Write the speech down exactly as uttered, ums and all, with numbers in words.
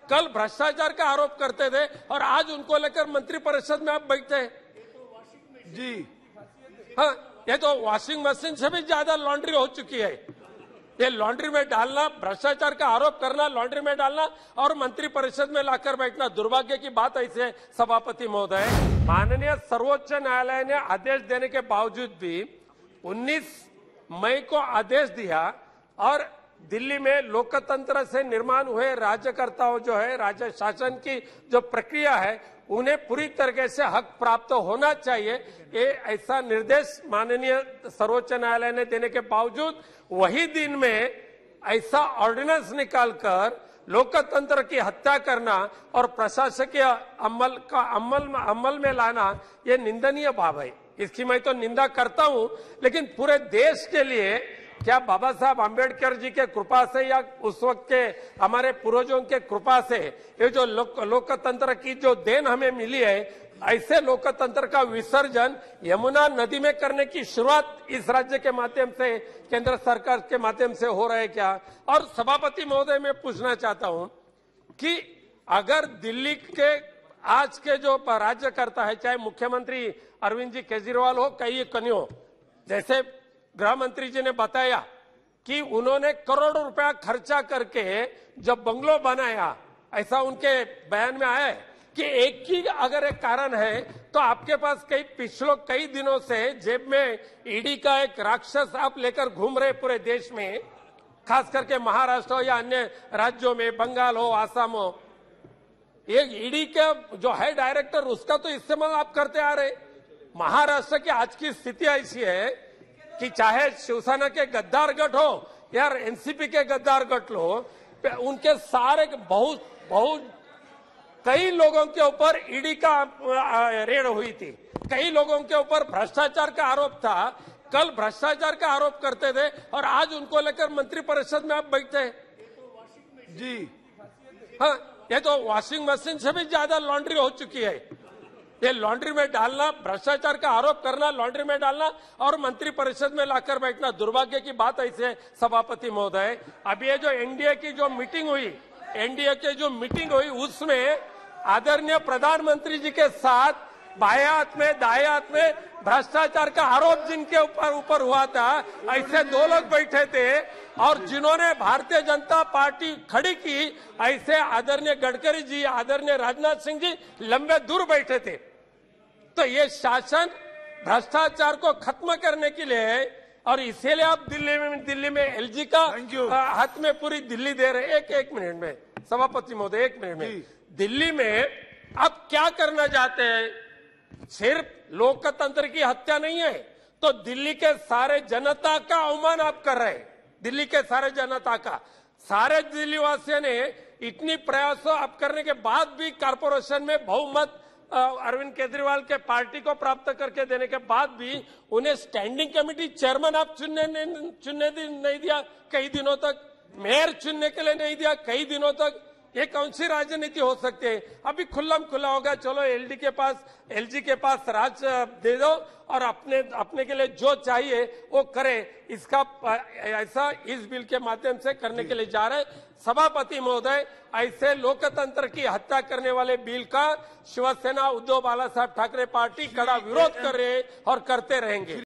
कल भ्रष्टाचार का आरोप करते थे और आज उनको लेकर मंत्रिपरिषद में आप बैठते हैं। जी हाँ, ये तो वॉशिंग मशीन से भी ज्यादा लॉन्ड्री हो चुकी है। ये लॉन्ड्री में डालना, भ्रष्टाचार का आरोप करना, लॉन्ड्री में डालना और मंत्रिपरिषद में लाकर बैठना दुर्भाग्य की बात। ऐसे सभापति महोदय, माननीय सर्वोच्च न्यायालय ने आदेश देने के बावजूद भी उन्नीस मई को आदेश दिया और दिल्ली में लोकतंत्र से निर्माण हुए राज्यकर्ताओं जो है, राज्य शासन की जो प्रक्रिया है, उन्हें पूरी तरीके से हक प्राप्त होना चाहिए। ये ऐसा निर्देश माननीय सर्वोच्च न्यायालय ने देने के बावजूद वही दिन में ऐसा ऑर्डिनेंस निकालकर लोकतंत्र की हत्या करना और प्रशासकीय अमल का अमल अमल में लाना, ये निंदनीय भाव है। इसकी मैं तो निंदा करता हूं, लेकिन पूरे देश के लिए क्या बाबा साहब आम्बेडकर जी के कृपा से या उस वक्त के हमारे पूर्वजों के कृपा से ये जो लोक, लोकतंत्र की जो देन हमें मिली है, ऐसे लोकतंत्र का विसर्जन यमुना नदी में करने की शुरुआत इस राज्य के माध्यम से, केंद्र सरकार के माध्यम से हो रहा है क्या? और सभापति महोदय, मैं पूछना चाहता हूं कि अगर दिल्ली के आज के जो राज्यकर्ता है, चाहे मुख्यमंत्री अरविंद जी केजरीवाल हो, कई कन्यो, जैसे गृह मंत्री जी ने बताया कि उन्होंने करोड़ों रुपया खर्चा करके जब बंगलो बनाया, ऐसा उनके बयान में आया है कि एक ही अगर एक कारण है तो आपके पास कई पिछले कई दिनों से जेब में ईडी का एक राक्षस आप लेकर घूम रहे पूरे देश में, खास करके महाराष्ट्र हो या अन्य राज्यों में, बंगाल हो, आसाम हो। एक ईडी का जो है डायरेक्टर, उसका तो इस्तेमाल आप करते आ रहे। महाराष्ट्र की आज की स्थिति ऐसी है कि चाहे शिवसेना के गद्दार गठ हो या एनसीपी के गद्दार गठ हो, उनके सारे बहुत बहुत कई लोगों के ऊपर ईडी का रेड हुई थी, कई लोगों के ऊपर भ्रष्टाचार का आरोप था। कल भ्रष्टाचार का आरोप करते थे और आज उनको लेकर मंत्रिपरिषद में आप बैठते हैं। जी हाँ, ये तो वॉशिंग मशीन से भी ज्यादा लॉन्ड्री हो चुकी है। ये लॉन्ड्री में डालना, भ्रष्टाचार का आरोप करना, लॉन्ड्री में डालना और मंत्रिपरिषद में लाकर बैठना दुर्भाग्य की बात। ऐसे सभापति महोदय, अब ये जो एनडीए की जो मीटिंग हुई, एनडीए की जो मीटिंग हुई, उसमें आदरणीय प्रधानमंत्री जी के साथ बाएं हाथ में दाएं हाथ में भ्रष्टाचार का आरोप जिनके ऊपर ऊपर हुआ था, ऐसे दो लोग बैठे थे। और जिन्होंने भारतीय जनता पार्टी खड़ी की, ऐसे आदरणीय गडकरी जी, आदरणीय राजनाथ सिंह जी लंबे दूर बैठे थे। तो ये शासन भ्रष्टाचार को खत्म करने के लिए है और इसीलिए आप दिल्ली में दिल्ली में एलजी का हाथ में पूरी दिल्ली दे रहे। एक एक मिनट में सभापति महोदय, एक मिनट में, दिल्ली में आप क्या करना चाहते हैं? सिर्फ लोकतंत्र की हत्या नहीं है, तो दिल्ली के सारे जनता का अवमान आप कर रहे हैं। दिल्ली के सारे जनता का, सारे दिल्ली वासियों ने इतनी प्रयासों आप करने के बाद भी कारपोरेशन में बहुमत अरविंद केजरीवाल के पार्टी को प्राप्त करके देने के बाद भी उन्हें स्टैंडिंग कमेटी चेयरमैन आप चुनने चुनने नहीं दिया कई दिनों तक, मेयर चुनने के लिए नहीं दिया कई दिनों तक। ये कौन सी राजनीति हो सकती है? अभी खुल्लम खुला होगा, चलो एलडी के पास, एलजी के पास राज दे दो और अपने अपने के लिए जो चाहिए वो करे। इसका ऐसा इस बिल के माध्यम से करने के लिए जा रहे। सभापति महोदय, ऐसे लोकतंत्र की हत्या करने वाले बिल का शिवसेना, उद्धव बाला साहब ठाकरे पार्टी कड़ा विरोध कर रहे हैं और करते रहेंगे।